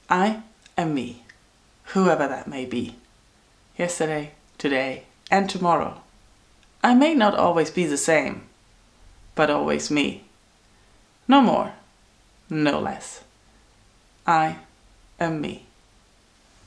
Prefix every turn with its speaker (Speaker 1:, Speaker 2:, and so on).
Speaker 1: I am me, whoever that may be. Yesterday, today, and tomorrow. I may not always be the same, but always me. No more, no less. I am me.